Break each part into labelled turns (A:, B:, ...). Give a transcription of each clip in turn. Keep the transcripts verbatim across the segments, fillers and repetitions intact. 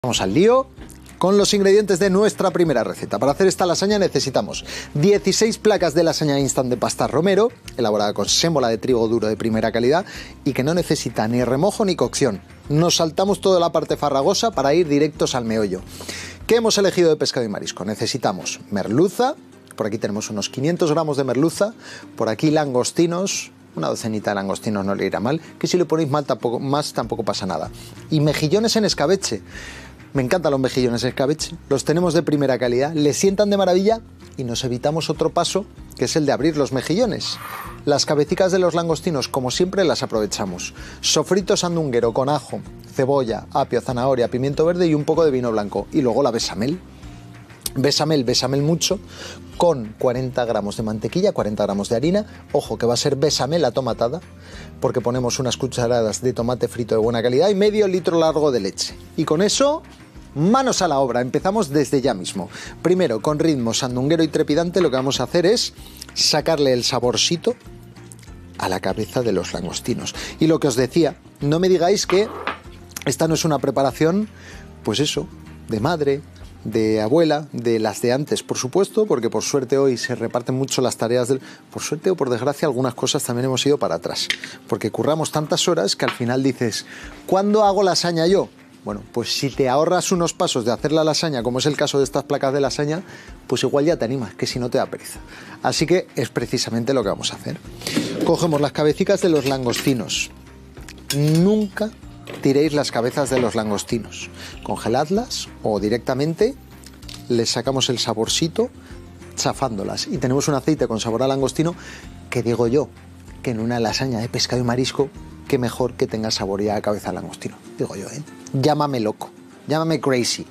A: Vamos al lío con los ingredientes de nuestra primera receta. Para hacer esta lasaña necesitamos dieciséis placas de lasaña instant de pasta romero, elaborada con sémola de trigo duro de primera calidad y que no necesita ni remojo ni cocción. Nos saltamos toda la parte farragosa para ir directos al meollo. ¿Qué hemos elegido de pescado y marisco? Necesitamos merluza, por aquí tenemos unos quinientos gramos de merluza, por aquí langostinos, una docenita de langostinos no le irá mal, que si le ponéis mal tampoco, más tampoco pasa nada. Y mejillones en escabeche. Me encantan los mejillones en escabeche, los tenemos de primera calidad, les sientan de maravilla y nos evitamos otro paso, que es el de abrir los mejillones. Las cabecitas de los langostinos, como siempre, las aprovechamos. Sofrito sandunguero con ajo, cebolla, apio, zanahoria, pimiento verde y un poco de vino blanco. Y luego la bechamel. Bechamel, bechamel mucho, con cuarenta gramos de mantequilla, cuarenta gramos de harina. Ojo, que va a ser bechamel atomatada, porque ponemos unas cucharadas de tomate frito de buena calidad y medio litro largo de leche. Y con eso, manos a la obra. Empezamos desde ya mismo. Primero, con ritmo sandunguero y trepidante, lo que vamos a hacer es sacarle el saborcito a la cabeza de los langostinos. Y lo que os decía, no me digáis que esta no es una preparación, pues eso, de madre, de abuela, de las de antes, por supuesto, porque por suerte hoy se reparten mucho las tareas del... Por suerte o por desgracia, algunas cosas también hemos ido para atrás, porque curramos tantas horas que al final dices, ¿cuándo hago lasaña yo? Bueno, pues si te ahorras unos pasos de hacer la lasaña, como es el caso de estas placas de lasaña, pues igual ya te animas, que si no te da pereza. Así que es precisamente lo que vamos a hacer. Cogemos las cabecitas de los langostinos. Nunca tiréis las cabezas de los langostinos, congeladlas o directamente les sacamos el saborcito chafándolas y tenemos un aceite con sabor a langostino que digo yo que en una lasaña de pescado y marisco qué mejor que tenga sabor ya a cabeza de langostino, digo yo, ¿eh? Llámame loco, llámame crazy.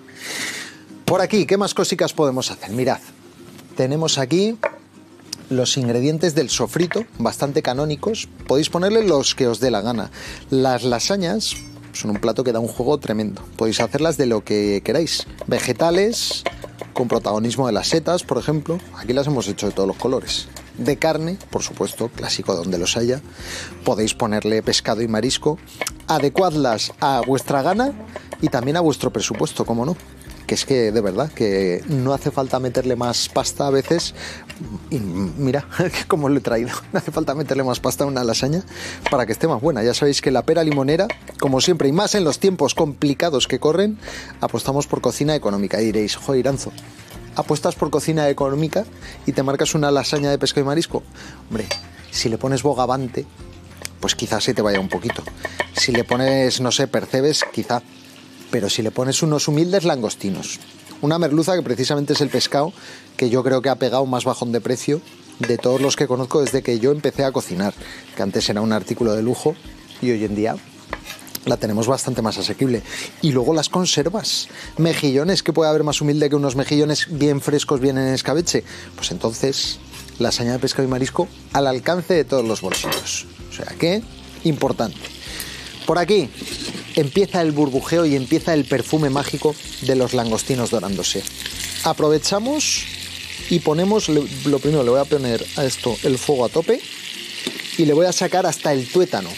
A: Por aquí, ¿qué más cositas podemos hacer? Mirad, tenemos aquí los ingredientes del sofrito, bastante canónicos, podéis ponerle los que os dé la gana. Las lasañas son un plato que da un juego tremendo, podéis hacerlas de lo que queráis, vegetales, con protagonismo de las setas, por ejemplo, aquí las hemos hecho de todos los colores, de carne, por supuesto, clásico donde los haya, podéis ponerle pescado y marisco, adecuadlas a vuestra gana y también a vuestro presupuesto, cómo no. Que es que de verdad que no hace falta meterle más pasta a veces, y mira cómo lo he traído, no hace falta meterle más pasta a una lasaña para que esté más buena. Ya sabéis que la pera limonera, como siempre y más en los tiempos complicados que corren, apostamos por cocina económica. Y diréis, joder, Iranzo, ¿apuestas por cocina económica y te marcas una lasaña de pescado y marisco? Hombre, si le pones bogavante, pues quizás se te vaya un poquito. Si le pones, no sé, percebes, quizá. Pero si le pones unos humildes langostinos, una merluza que precisamente es el pescado que yo creo que ha pegado más bajón de precio de todos los que conozco desde que yo empecé a cocinar, que antes era un artículo de lujo y hoy en día la tenemos bastante más asequible. Y luego las conservas, mejillones, ¿qué puede haber más humilde que unos mejillones bien frescos, bien en escabeche? Pues entonces, lasaña de pescado y marisco al alcance de todos los bolsillos. O sea que, importante. Por aquí empieza el burbujeo y empieza el perfume mágico de los langostinos dorándose. Aprovechamos y ponemos, lo primero le voy a poner a esto el fuego a tope y le voy a sacar hasta el tuétano.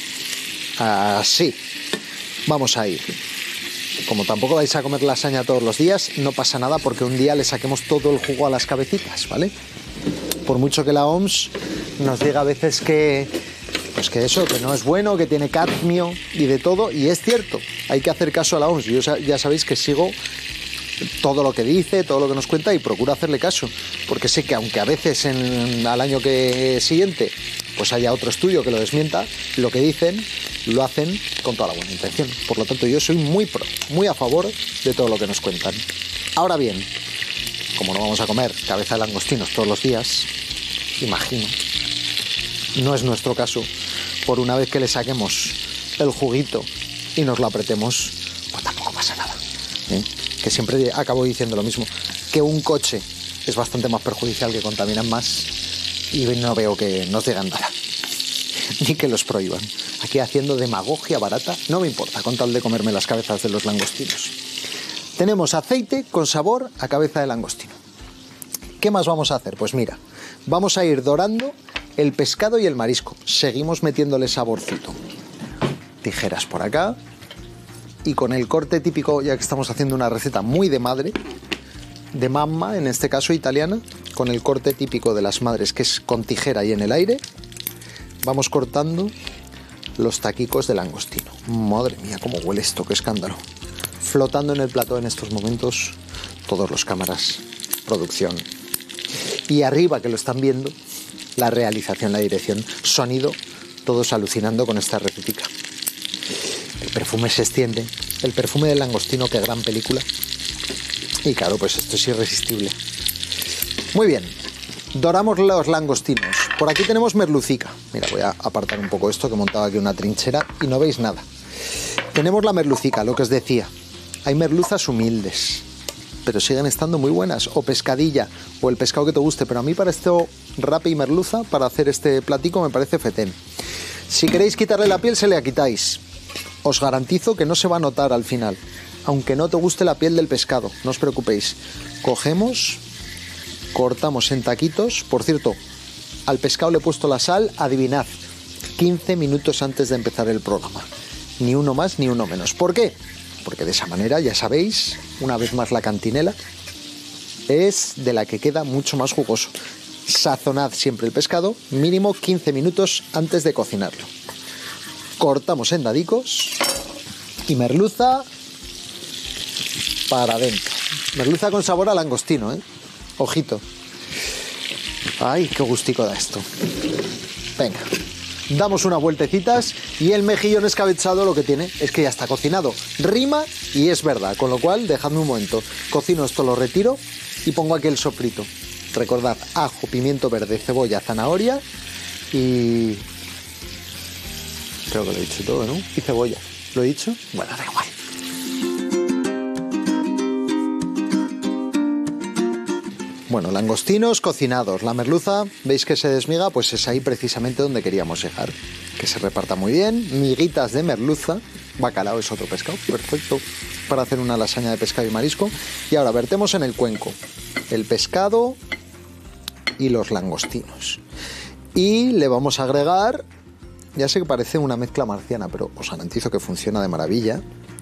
A: Así. Vamos a ir. Como tampoco vais a comer lasaña todos los días, no pasa nada porque un día le saquemos todo el jugo a las cabecitas, ¿vale? Por mucho que la O M S nos diga a veces que... Pues que eso, que no es bueno, que tiene cadmio y de todo, y es cierto, hay que hacer caso a la O M S. Yo ya sabéis que sigo todo lo que dice, todo lo que nos cuenta y procuro hacerle caso, porque sé que aunque a veces en, al año que siguiente pues haya otro estudio que lo desmienta, lo que dicen lo hacen con toda la buena intención. Por lo tanto, yo soy muy pro, muy a favor de todo lo que nos cuentan. Ahora bien, como no vamos a comer cabeza de langostinos todos los días, imagino, no es nuestro caso, por una vez que le saquemos el juguito y nos lo apretemos, pues tampoco pasa nada, ¿eh? Que siempre acabo diciendo lo mismo, que un coche es bastante más perjudicial, que contaminan más, y no veo que nos digan nada, ni que los prohíban. Aquí haciendo demagogia barata, no me importa, con tal de comerme las cabezas de los langostinos. Tenemos aceite con sabor a cabeza de langostino. ¿Qué más vamos a hacer? Pues mira, vamos a ir dorando el pescado y el marisco. Seguimos metiéndole saborcito. Tijeras por acá. y con el corte típico, ya que estamos haciendo una receta muy de madre, de mamma, en este caso italiana, con el corte típico de las madres, que es con tijera y en el aire, vamos cortando los taquicos de langostino. Madre mía, cómo huele esto, qué escándalo. Flotando en el plató en estos momentos todos los cámaras, producción. Y arriba, que lo están viendo, la realización, la dirección, sonido, todos alucinando con esta recetica. El perfume se extiende, el perfume del langostino, qué gran película. Y claro, pues esto es irresistible. Muy bien, doramos los langostinos. Por aquí tenemos merlucica. Mira, voy a apartar un poco esto, que he montado aquí una trinchera y no veis nada. Tenemos la merlucica, lo que os decía. Hay merluzas humildes, pero siguen estando muy buenas. O pescadilla, o el pescado que te guste. Pero a mí para esto, rape y merluza, para hacer este platico, me parece fetén. Si queréis quitarle la piel, se la quitáis. Os garantizo que no se va a notar al final. Aunque no te guste la piel del pescado, no os preocupéis. Cogemos, cortamos en taquitos. Por cierto, al pescado le he puesto la sal, adivinad, quince minutos antes de empezar el programa. Ni uno más ni uno menos. ¿Por qué? Porque de esa manera, ya sabéis, una vez más la cantinela es de la que queda mucho más jugoso. Sazonad siempre el pescado, mínimo quince minutos antes de cocinarlo. Cortamos en dadicos y merluza para adentro. Merluza con sabor a langostino, ¿eh? Ojito. Ay, qué gustico da esto. Venga, damos unas vueltecitas y el mejillón escabechado lo que tiene es que ya está cocinado. Rima y es verdad, con lo cual dejadme un momento. Cocino esto, lo retiro y pongo aquí el sofrito. Recordad, ajo, pimiento verde, cebolla, zanahoria y... creo que lo he dicho todo, ¿no? Y cebolla. ¿Lo he dicho? Bueno, da igual. Bueno, langostinos cocinados. La merluza, ¿veis que se desmiga? Pues es ahí precisamente donde queríamos dejar. Que se reparta muy bien. Miguitas de merluza. Bacalao es otro pescado. Perfecto para hacer una lasaña de pescado y marisco. Y ahora vertemos en el cuenco el pescado y los langostinos. Y le vamos a agregar... ya sé que parece una mezcla marciana, pero os garantizo que funciona de maravilla.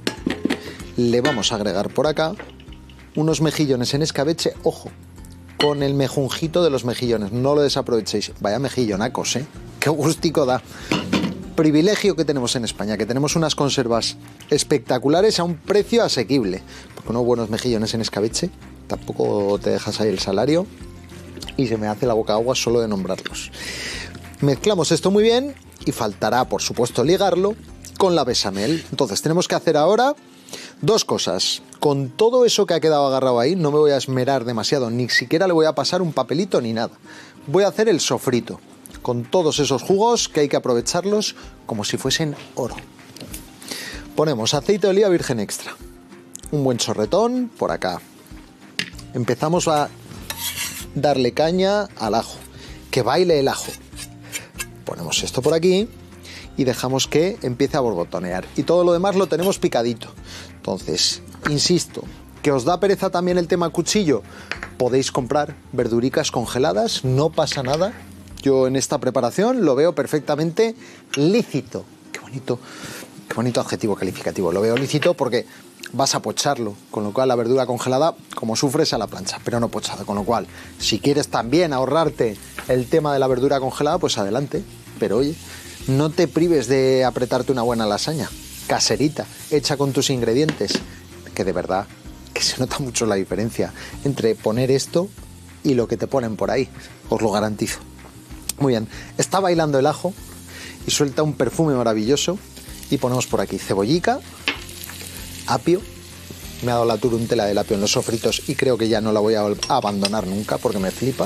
A: Le vamos a agregar por acá unos mejillones en escabeche. Ojo, con el mejunjito de los mejillones, no lo desaprovechéis. Vaya mejillonacos, ¿eh? Qué gustico da. Privilegio que tenemos en España, que tenemos unas conservas espectaculares a un precio asequible. Porque unos buenos mejillones en escabeche, tampoco te dejas ahí el salario y se me hace la boca agua solo de nombrarlos. Mezclamos esto muy bien y faltará, por supuesto, ligarlo con la bechamel. Entonces tenemos que hacer ahora dos cosas. Con todo eso que ha quedado agarrado ahí, no me voy a esmerar demasiado, ni siquiera le voy a pasar un papelito ni nada. Voy a hacer el sofrito, con todos esos jugos que hay que aprovecharlos como si fuesen oro. Ponemos aceite de oliva virgen extra, un buen chorretón por acá. Empezamos a darle caña al ajo, que baile el ajo. Ponemos esto por aquí y dejamos que empiece a borbotonear. Y todo lo demás lo tenemos picadito. Entonces, insisto, que os da pereza también el tema cuchillo, podéis comprar verduricas congeladas, no pasa nada. Yo en esta preparación lo veo perfectamente lícito. Qué bonito, qué bonito adjetivo calificativo. Lo veo lícito porque vas a pocharlo, con lo cual la verdura congelada, como sufres, a la plancha, pero no pochada. Con lo cual, si quieres también ahorrarte el tema de la verdura congelada, pues adelante. Pero oye, no te prives de apretarte una buena lasaña caserita, hecha con tus ingredientes, que de verdad que se nota mucho la diferencia entre poner esto y lo que te ponen por ahí, os lo garantizo. Muy bien, está bailando el ajo y suelta un perfume maravilloso y ponemos por aquí cebollica, apio. Me ha dado la turuntela del apio en los sofritos y creo que ya no la voy a abandonar nunca porque me flipa.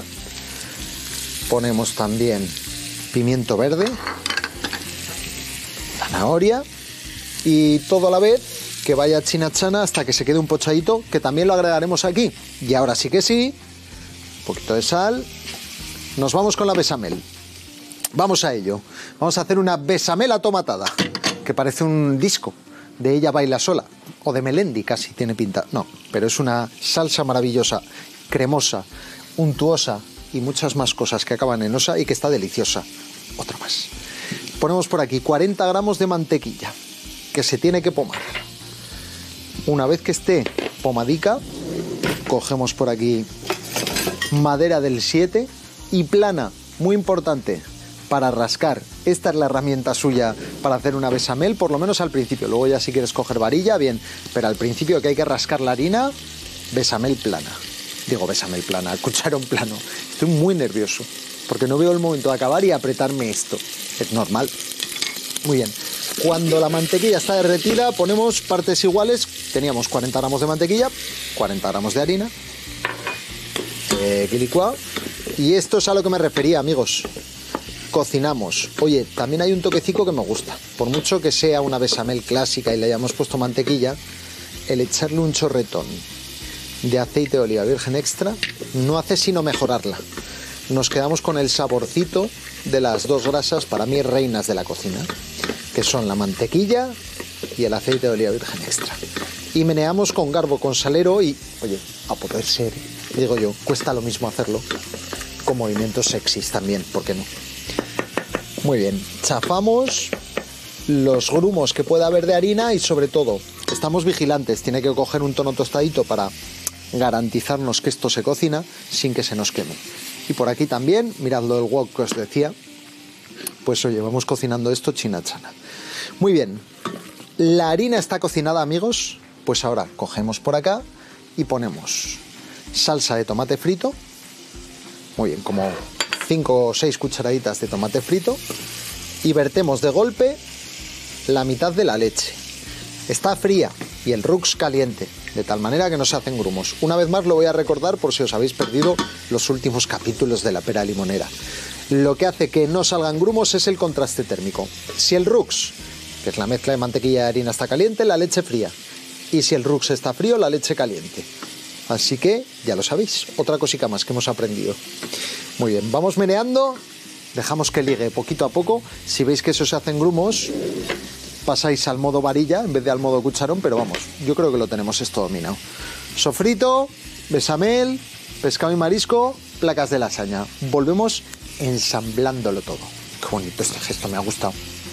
A: Ponemos también pimiento verde, zanahoria y todo a la vez que vaya chinachana hasta que se quede un pochadito, que también lo agregaremos aquí. Y ahora sí que sí, un poquito de sal. Nos vamos con la bechamel. Vamos a ello. Vamos a hacer una bechamel atomatada, que parece un disco de Ella Baila Sola, o de Melendi casi, tiene pinta. No, pero es una salsa maravillosa, cremosa, untuosa y muchas más cosas que acaban en osa y que está deliciosa. Otra más. Ponemos por aquí cuarenta gramos de mantequilla, que se tiene que pomar. Una vez que esté pomadica, cogemos por aquí madera del siete y plana, muy importante, para rascar. Esta es la herramienta suya para hacer una bechamel, por lo menos al principio. Luego ya si quieres coger varilla, bien, pero al principio que hay que rascar la harina, bechamel plana. Digo bechamel plana, cucharón plano. Estoy muy nervioso porque no veo el momento de acabar y apretarme esto. Es normal. Muy bien. Cuando la mantequilla está derretida, ponemos partes iguales. Teníamos cuarenta gramos de mantequilla, cuarenta gramos de harina. Eh, licuado. Y esto es a lo que me refería, amigos. Cocinamos. Oye, también hay un toquecito que me gusta. Por mucho que sea una bechamel clásica y le hayamos puesto mantequilla, el echarle un chorretón de aceite de oliva virgen extra no hace sino mejorarla. Nos quedamos con el saborcito de las dos grasas, para mí reinas de la cocina, que son la mantequilla y el aceite de oliva virgen extra. Y meneamos con garbo, con salero y, oye, a poder ser, digo yo, cuesta lo mismo hacerlo, con movimientos sexys también, ¿por qué no? Muy bien, chafamos los grumos que pueda haber de harina y sobre todo, estamos vigilantes, tiene que coger un tono tostadito para garantizarnos que esto se cocina sin que se nos queme. Y por aquí también, miradlo el wok que os decía, pues oye, vamos cocinando esto chinachana. Muy bien, la harina está cocinada, amigos, pues ahora cogemos por acá y ponemos salsa de tomate frito, muy bien, como cinco o seis cucharaditas de tomate frito, y vertemos de golpe la mitad de la leche. Está fría y el rux caliente, de tal manera que no se hacen grumos. Una vez más lo voy a recordar por si os habéis perdido los últimos capítulos de La Pera Limonera. Lo que hace que no salgan grumos es el contraste térmico. Si el rux, que es la mezcla de mantequilla y harina, está caliente, la leche fría. Y si el rux está frío, la leche caliente. Así que ya lo sabéis, otra cosita más que hemos aprendido. Muy bien, vamos meneando, dejamos que ligue poquito a poco. Si veis que eso se hacen grumos, pasáis al modo varilla en vez de al modo cucharón, pero vamos, yo creo que lo tenemos esto dominado. Sofrito, bechamel, pescado y marisco, placas de lasaña. Volvemos ensamblándolo todo. Qué bonito este gesto, me ha gustado.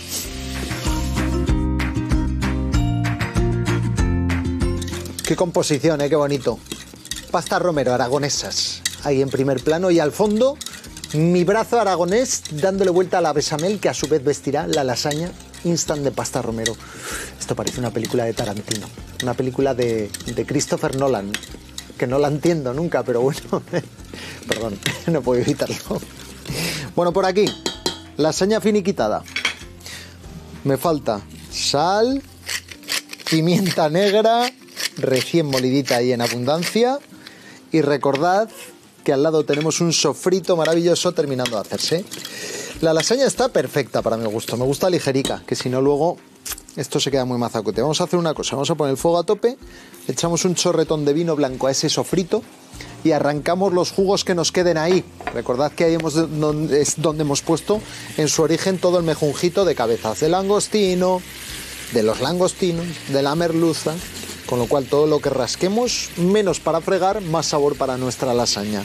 A: Qué composición, ¿eh? Qué bonito. Pasta Romero, aragonesas, ahí en primer plano, y al fondo mi brazo aragonés dándole vuelta a la bechamel que a su vez vestirá la lasaña instant de pasta Romero. Esto parece una película de Tarantino, una película de, de Christopher Nolan, que no la entiendo nunca, pero bueno, perdón, no puedo evitarlo. Bueno, por aquí, lasaña finiquitada. Me falta sal, pimienta negra, recién molidita ahí en abundancia, y recordad que al lado tenemos un sofrito maravilloso terminando de hacerse. La lasaña está perfecta para mi gusto, me gusta ligerica, que si no luego esto se queda muy mazacote. Vamos a hacer una cosa, vamos a poner el fuego a tope, echamos un chorretón de vino blanco a ese sofrito y arrancamos los jugos que nos queden ahí. Recordad que ahí hemos, es donde hemos puesto en su origen todo el mejunjito de cabezas de langostino, de los langostinos, de la merluza, con lo cual todo lo que rasquemos, menos para fregar, más sabor para nuestra lasaña.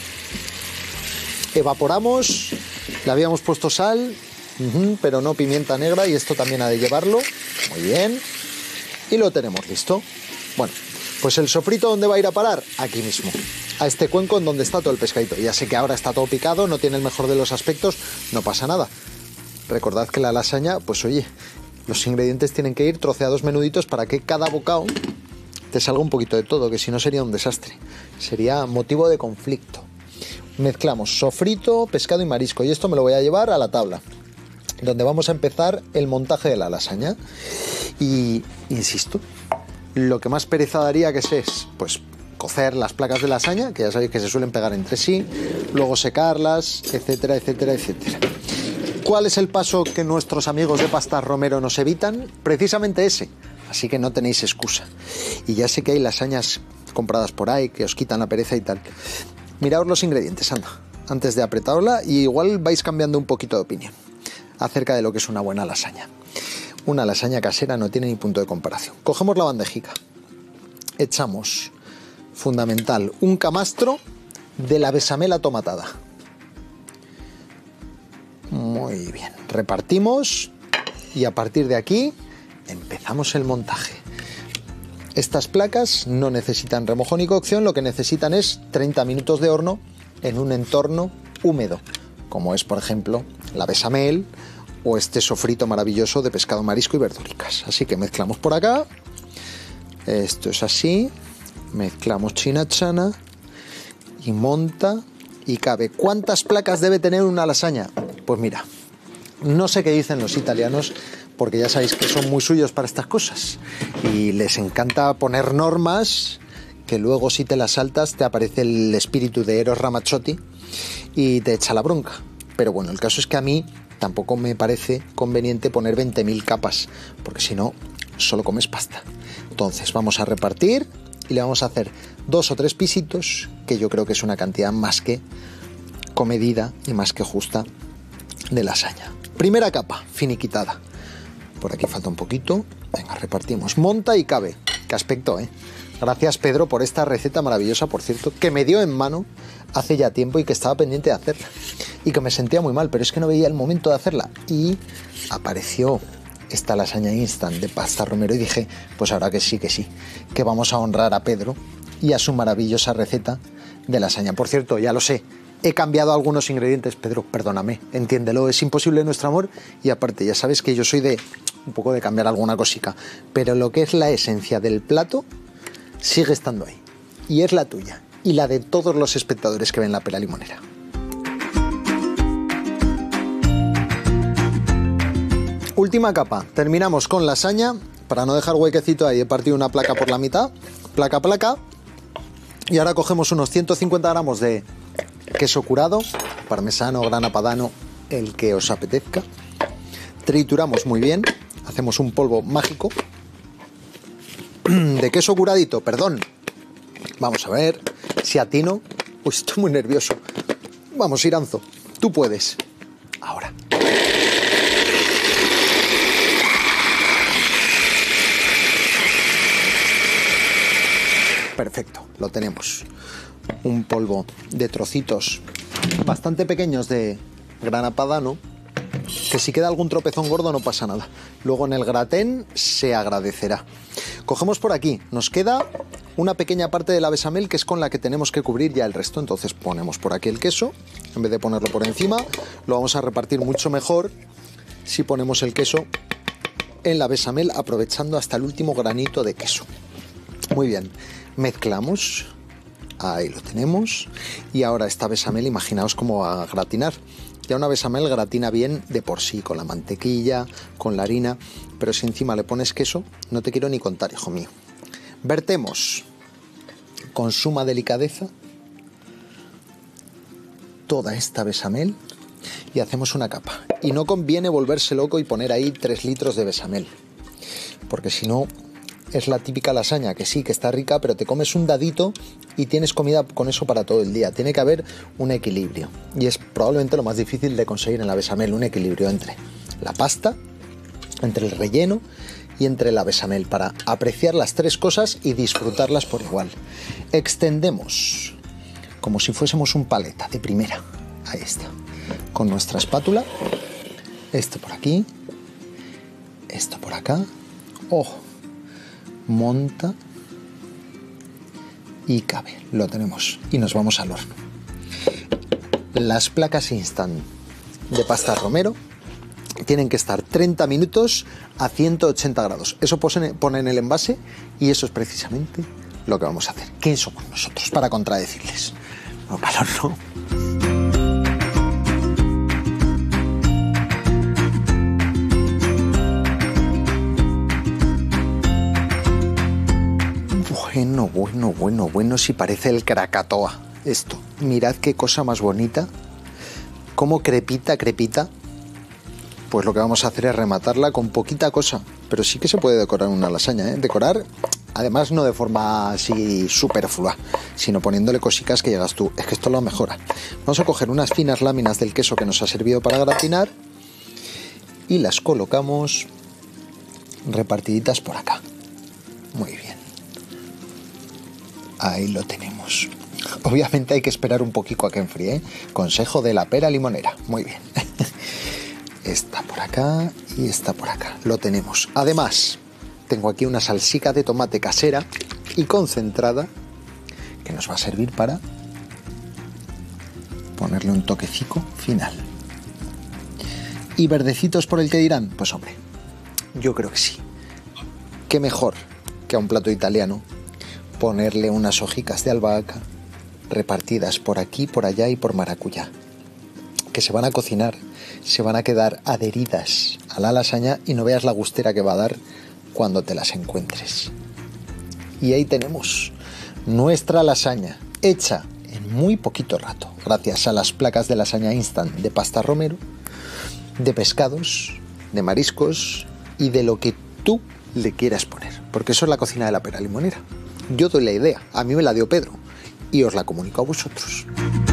A: Evaporamos, le habíamos puesto sal, uh-huh, pero no pimienta negra, y esto también ha de llevarlo. Muy bien, y lo tenemos listo. Bueno, pues el sofrito, ¿dónde va a ir a parar? Aquí mismo, a este cuenco en donde está todo el pescadito. Ya sé que ahora está todo picado, no tiene el mejor de los aspectos, no pasa nada. Recordad que la lasaña, pues oye, los ingredientes tienen que ir troceados menuditos para que cada bocado te salga un poquito de todo, que si no sería un desastre, sería motivo de conflicto. Mezclamos sofrito, pescado y marisco, y esto me lo voy a llevar a la tabla, donde vamos a empezar el montaje de la lasaña. Y insisto, lo que más pereza daría que es, pues, cocer las placas de lasaña, que ya sabéis que se suelen pegar entre sí, luego secarlas, etcétera, etcétera, etcétera. ¿Cuál es el paso que nuestros amigos de Pasta Romero nos evitan? Precisamente ese, así que no tenéis excusa. Y ya sé que hay lasañas compradas por ahí que os quitan la pereza y tal. Miraos los ingredientes, anda, antes de apretarla, y igual vais cambiando un poquito de opinión acerca de lo que es una buena lasaña. Una lasaña casera no tiene ni punto de comparación. Cogemos la bandejica, echamos, fundamental, un camastro de la bechamel atomatada. Muy bien, repartimos y a partir de aquí empezamos el montaje. Estas placas no necesitan remojo ni cocción, lo que necesitan es treinta minutos de horno en un entorno húmedo, como es por ejemplo la bechamel o este sofrito maravilloso de pescado, marisco y verduricas. Así que mezclamos por acá, esto es así, mezclamos chinachana y monta y cabe. ¿Cuántas placas debe tener una lasaña? Pues mira, no sé qué dicen los italianos, porque ya sabéis que son muy suyos para estas cosas y les encanta poner normas que luego si te las saltas te aparece el espíritu de Eros Ramazzotti y te echa la bronca. Pero bueno, el caso es que a mí tampoco me parece conveniente poner veinte mil capas, porque si no, solo comes pasta. Entonces vamos a repartir y le vamos a hacer dos o tres pisitos, que yo creo que es una cantidad más que comedida y más que justa de lasaña. Primera capa, finiquitada. Por aquí falta un poquito. Venga, repartimos. Monta y cabe. Qué aspecto, ¿eh? Gracias, Pedro, por esta receta maravillosa, por cierto, que me dio en mano hace ya tiempo y que estaba pendiente de hacerla. Y que me sentía muy mal, pero es que no veía el momento de hacerla. Y apareció esta lasaña instant de pasta romero y dije, pues ahora que sí, que sí, que vamos a honrar a Pedro y a su maravillosa receta de lasaña. Por cierto, ya lo sé, he cambiado algunos ingredientes. Pedro, perdóname, entiéndelo, es imposible nuestro amor y aparte ya sabes que yo soy de un poco de cambiar alguna cosica, pero lo que es la esencia del plato sigue estando ahí y es la tuya y la de todos los espectadores que ven La Pera Limonera. Última capa, terminamos con lasaña. Para no dejar huequecito ahí he partido una placa por la mitad, placa a placa, y ahora cogemos unos ciento cincuenta gramos de queso curado, parmesano, grana padano, el que os apetezca. Trituramos muy bien, hacemos un polvo mágico de queso curadito, perdón. Vamos a ver si atino. Uy, estoy muy nervioso. Vamos, Iranzo, tú puedes. Ahora. Perfecto, lo tenemos. Un polvo de trocitos bastante pequeños de grana padano, que si queda algún tropezón gordo no pasa nada. Luego en el gratén se agradecerá. Cogemos por aquí, nos queda una pequeña parte de la bechamel que es con la que tenemos que cubrir ya el resto. Entonces ponemos por aquí el queso, en vez de ponerlo por encima. Lo vamos a repartir mucho mejor si ponemos el queso en la bechamel, aprovechando hasta el último granito de queso. Muy bien, mezclamos. Ahí lo tenemos. Y ahora esta bechamel, imaginaos cómo va a gratinar. Ya una bechamel gratina bien de por sí, con la mantequilla, con la harina, pero si encima le pones queso, no te quiero ni contar, hijo mío. Vertemos con suma delicadeza toda esta bechamel y hacemos una capa. Y no conviene volverse loco y poner ahí tres litros de bechamel, porque si no es la típica lasaña que sí, que está rica, pero te comes un dadito y tienes comida con eso para todo el día. Tiene que haber un equilibrio. Y es probablemente lo más difícil de conseguir en la bechamel, un equilibrio entre la pasta, entre el relleno y entre la bechamel, para apreciar las tres cosas y disfrutarlas por igual. Extendemos como si fuésemos un paleta de primera. Ahí está. Con nuestra espátula. Esto por aquí. Esto por acá. ¡Oh! Monta y cabe, lo tenemos y nos vamos al horno. Las placas instant de pasta romero tienen que estar treinta minutos a ciento ochenta grados, eso pone en el envase y eso es precisamente lo que vamos a hacer. ¿Quién somos nosotros para contradecirles? No, calor no. Bueno, bueno, bueno, bueno, si parece el Krakatoa esto. Mirad qué cosa más bonita. Cómo crepita, crepita. Pues lo que vamos a hacer es rematarla con poquita cosa. Pero sí que se puede decorar una lasaña, ¿eh? Decorar, además no de forma así superflua, sino poniéndole cositas que llegas tú. Es que esto lo mejora. Vamos a coger unas finas láminas del queso que nos ha servido para gratinar y las colocamos repartiditas por acá. Muy bien. Ahí lo tenemos. Obviamente hay que esperar un poquito a que enfríe, ¿eh? Consejo de La Pera Limonera. Muy bien. Está por acá y está por acá. Lo tenemos. Además, tengo aquí una salsica de tomate casera y concentrada que nos va a servir para ponerle un toquecico final. ¿Y verdecitos por el que dirán? Pues hombre, yo creo que sí. ¿Qué mejor que a un plato italiano ponerle unas hojicas de albahaca repartidas por aquí, por allá y por maracuyá, que se van a cocinar, se van a quedar adheridas a la lasaña y no veas la gustera que va a dar cuando te las encuentres. Y ahí tenemos nuestra lasaña hecha en muy poquito rato, gracias a las placas de lasaña instant de pasta Romero, de pescados, de mariscos y de lo que tú le quieras poner, porque eso es la cocina de la Pera Limonera. Yo doy la idea, a mí me la dio Pedro y os la comunico a vosotros.